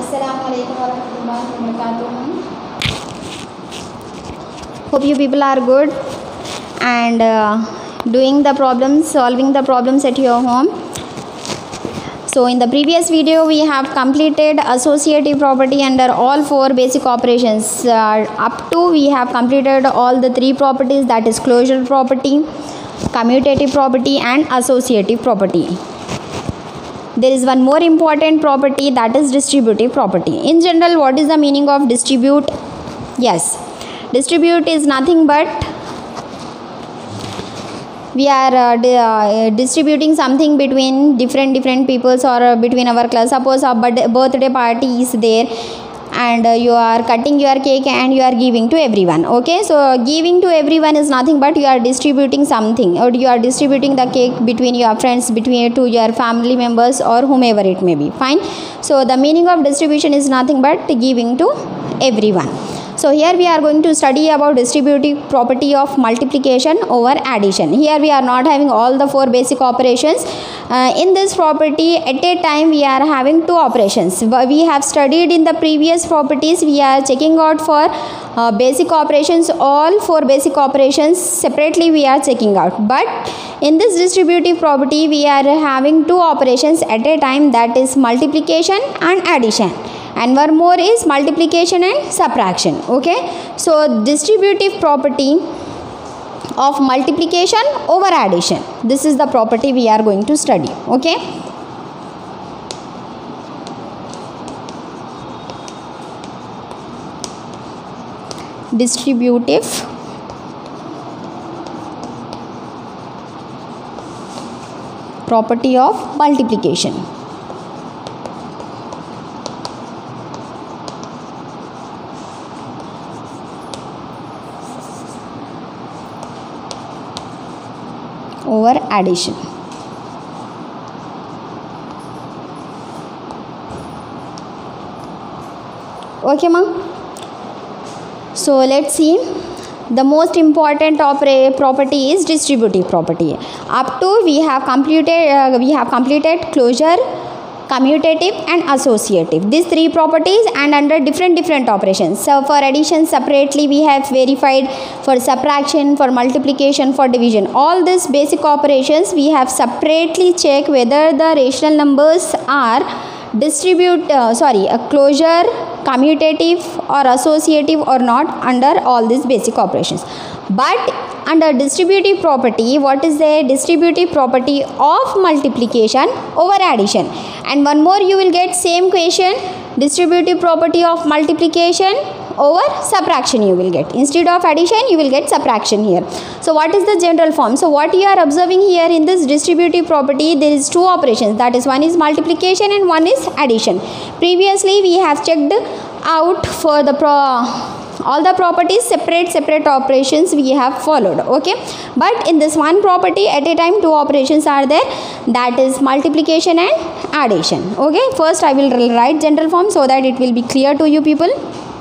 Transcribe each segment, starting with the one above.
Assalamualaikum warahmatullahi wabarakatuh. Hope you people are good and doing the problems, solving the problems at your home. So in the previous video we have completed associative property under all four basic operations. Up to we have completed all the three properties, that is closure property, commutative property and associative property. There is one more important property, that is distributive property. In general, what is the meaning of distribute? Yes, distribute is nothing but we are distributing something between different peoples or between our class. Suppose a birthday party is there and you are cutting your cake and you are giving to everyone. Okay, so giving to everyone is nothing but you are distributing something, or you are distributing the cake between your friends, between to your family members or whomever it may be. Fine. So the meaning of distribution is nothing but giving to everyone. So here we are going to study about distributive property of multiplication over addition. Here we are not having all the four basic operations. In this property at a time we are having two operations. We have studied in the previous properties, we are checking out for basic operations, all four basic operations separately we are checking out. But in this distributive property we are having two operations at a time, that is multiplication and addition. And one more is multiplication and subtraction. Okay, so distributive property of multiplication over addition, this is the property we are going to study. Okay, distributive property of multiplication over addition. Okay, ma'am. So let's see. The most important property is distributive property. Up to we have completed closure, commutative and associative, these three properties, and under different operations. So for addition separately we have verified, for subtraction, for multiplication, for division, all these basic operations we have separately checked whether the rational numbers are closure, commutative or associative or not under all these basic operations. But under distributive property, what is the distributive property of multiplication over addition? And one more you will get same question, distributive property of multiplication over subtraction you will get. Instead of addition you will get subtraction here. So what is the general form? So what you are observing here in this distributive property, there is two operations, that is one is multiplication and one is addition. Previously we have checked out for the all the properties, separate operations we have followed. Okay, but in this one property at a time two operations are there, that is multiplication and addition. Okay, first I will write general form so that it will be clear to you people.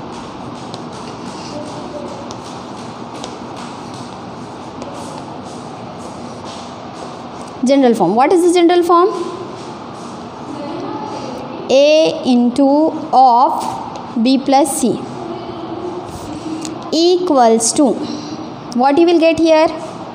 General form. What is the general form? A into of B plus C equals to, what you will get here?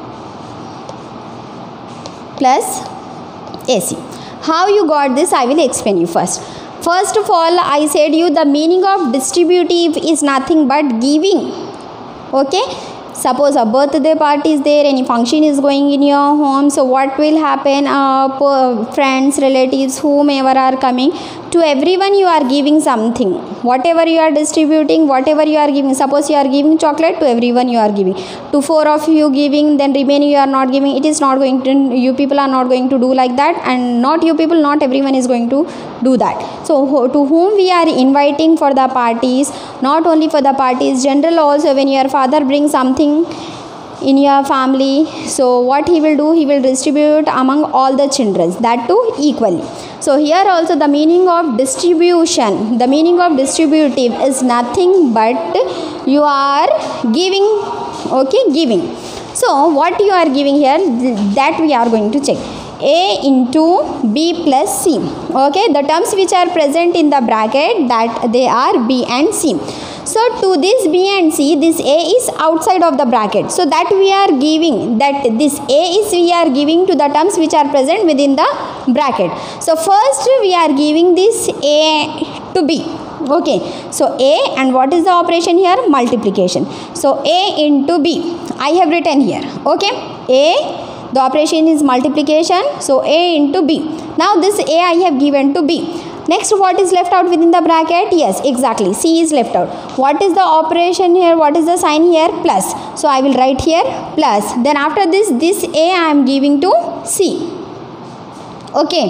Plus AC. How you got this I will explain you first. First of all, I said you the meaning of distributive is nothing but giving. Okay, suppose a birthday party is there, any function is going in your home, so what will happen? Friends, relatives, whomever are coming, to everyone you are giving something. Whatever you are distributing, whatever you are giving, suppose you are giving chocolate, to everyone you are giving. To four of you giving, then remaining you are not giving. It is not going to, you people are not going to do like that, and not you people, not everyone is going to do that. So to whom we are inviting for the parties, not only for the parties, general also, when your father brings something in your family, so what he will do, he will distribute among all the children, that too equally. So here also the meaning of distribution, the meaning of distributive is nothing but you are giving. Okay, giving. So what you are giving here, that we are going to check. A into B plus C. Okay, the terms which are present in the bracket, that they are B and C. So to this B and C, this A is outside of the bracket. So that we are giving, that this A is we are giving to the terms which are present within the bracket. So first we are giving this A to B. Okay, so A, and what is the operation here? Multiplication. So A into B, I have written here. Okay, A, the operation is multiplication. So A into B. Now this A I have given to B. Next, what is left out within the bracket? Yes, exactly, C is left out. What is the operation here? What is the sign here? Plus. So I will write here plus. Then after this A I am giving to C. Okay,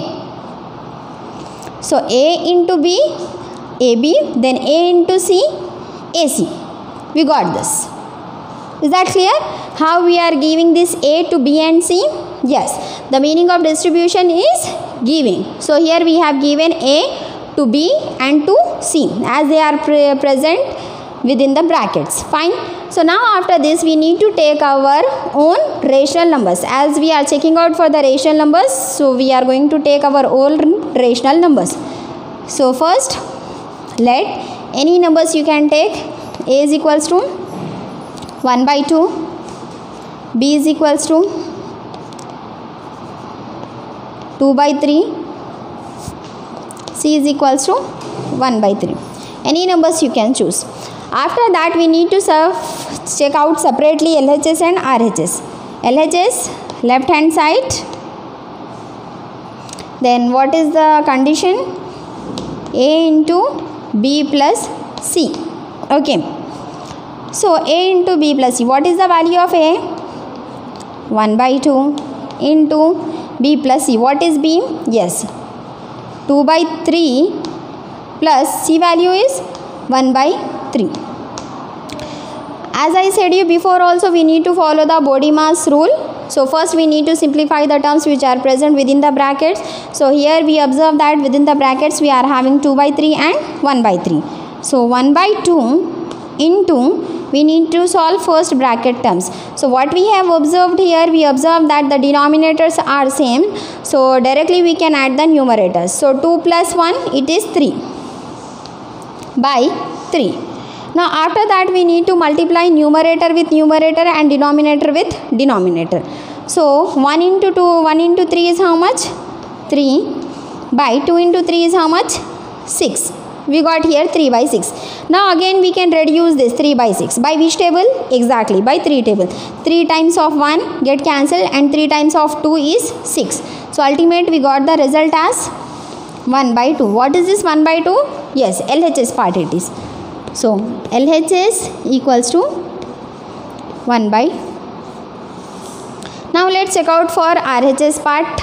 so A into B, AB, then A into C, AC. We got this. Is that clear? How we are giving this A to B and C? Yes, the meaning of distribution is giving. So here we have given A to B and to C as they are present within the brackets. Fine. So now after this we need to take our own rational numbers. As we are checking out for the rational numbers, so we are going to take our own rational numbers. So first, let any numbers you can take. A is equals to 1 by 2, B is equals to 2 by 3, C is equals to 1 by 3. Any numbers you can choose. After that we need to check out separately LHS and RHS. LHS, left hand side. Then what is the condition? A into B plus C. Okay. So A into B plus C. What is the value of A? 1 by 2 into B plus C. What is B? Yes, 2 by 3 plus C value is 1 by 3. As I said you before also, we need to follow the Bode-Maas rule. So first we need to simplify the terms which are present within the brackets. So here we observe that within the brackets we are having 2 by 3 and 1 by 3. So 1 by 2 into, we need to solve first bracket terms. So what we have observed here, we observe that the denominators are same. So directly we can add the numerators. So 2 plus 1, it is 3 by 3. Now after that we need to multiply numerator with numerator and denominator with denominator. So 1 into 2, 1 into 3 is how much? 3 by 2 into 3 is how much? 6. We got here 3 by 6. Now again we can reduce this 3 by 6. By which table? Exactly, by 3 table. 3 times of 1 get cancelled and 3 times of 2 is 6. So ultimate we got the result as 1 by 2. What is this 1 by 2? Yes, LHS part it is. So LHS equals to 1 by. Now let's check out for RHS part.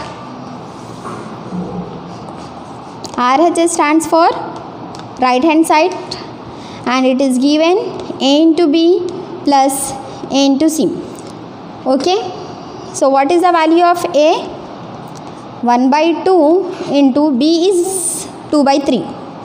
RHS stands for right hand side and it is given A into B plus A into C. Okay, so what is the value of A? 1 by 2 into B is 2 by 3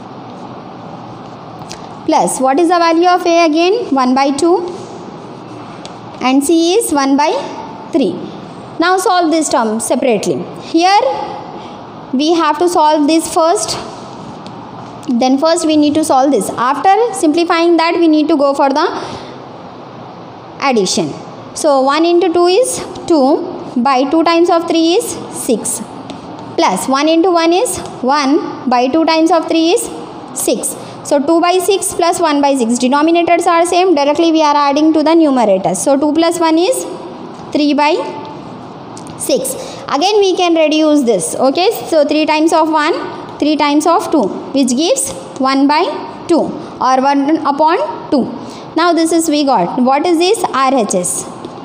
plus what is the value of A again? 1 by 2 and C is 1 by 3. Now solve this term separately. Here we have to solve this first. Then first we need to solve this. After simplifying that we need to go for the addition. So 1 into 2 is 2 by 2 times of 3 is 6 plus 1 into 1 is 1 by 2 times of 3 is 6. So 2 by 6 plus 1 by 6. Denominators are same. Directly we are adding to the numerators. So 2 plus 1 is 3 by 6. Again we can reduce this. Okay. So 3 times of 1, 3 times of 2, which gives 1 by 2 or 1 upon 2. Now this is we got. What is this? RHS.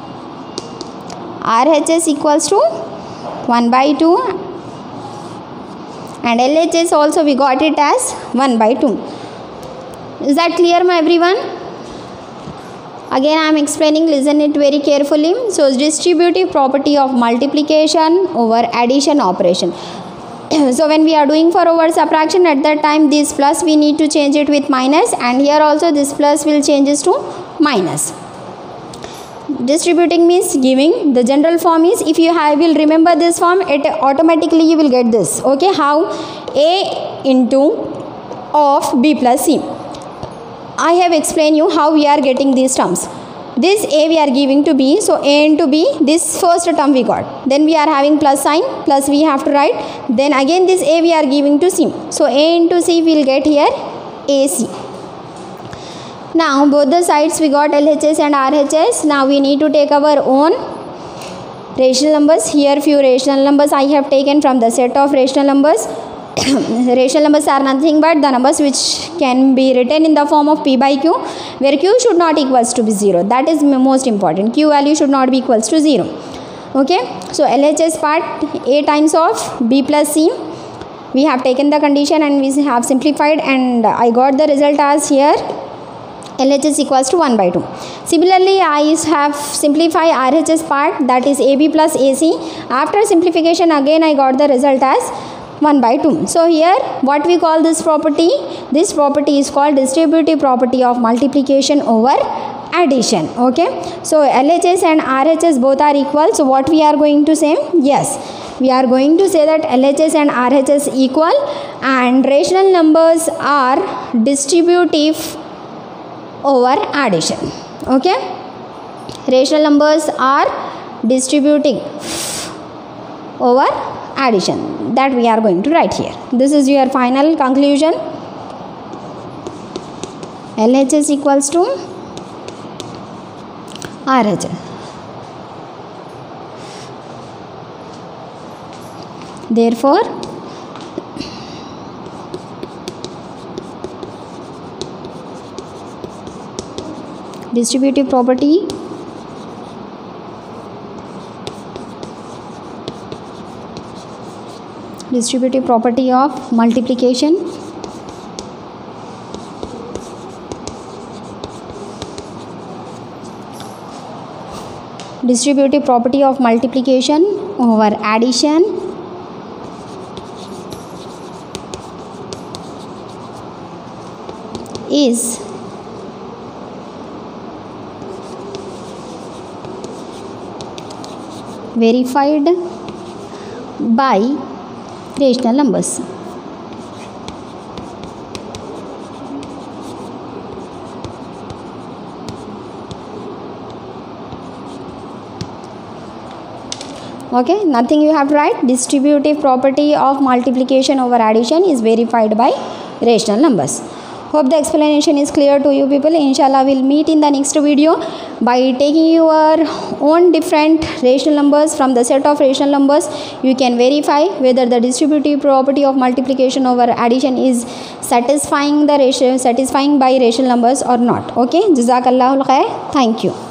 RHS equals to 1 by 2 and LHS also we got it as 1 by 2. Is that clear, my everyone? Again I am explaining, listen it very carefully. So distributive property of multiplication over addition operation. So when we are doing for over subtraction, at that time this plus we need to change it with minus, and here also this plus will changes to minus. Distributing means giving. The general form is, if you will remember this form, it automatically you will get this. Okay, how? A into of B plus C. I have explained you how we are getting these terms. This A we are giving to B, so A into B, this first term we got. Then we are having plus sign, plus we have to write. Then again this A we are giving to C. So A into C we will get here AC. Now both the sides we got LHS and RHS. Now we need to take our own rational numbers. Here few rational numbers I have taken from the set of rational numbers. Rational numbers are nothing but the numbers which can be written in the form of P by Q, where Q should not equals to be 0. That is most important. Q value should not be equals to 0. Okay. So LHS part, A times of B plus C. We have taken the condition and we have simplified, and I got the result as here LHS equals to 1 by 2. Similarly, I have simplified RHS part, that is AB plus AC. After simplification again I got the result as 1 by 2. So here what we call this property? This property is called distributive property of multiplication over addition. Okay. So LHS and RHS both are equal. So what we are going to say? Yes, we are going to say that LHS and RHS equal and rational numbers are distributive over addition. Okay. Rational numbers are distributing over addition. That we are going to write here. This is your final conclusion. LHS equals to RHS. Therefore, distributive property of multiplication over addition is verified by rational numbers. Okay, nothing you have to write. Distributive property of multiplication over addition is verified by rational numbers. Hope the explanation is clear to you people. Inshallah, we'll meet in the next video by taking your own different rational numbers from the set of rational numbers. You can verify whether the distributive property of multiplication over addition is satisfying by rational numbers or not. Okay, Jazakallahu khair. Thank you.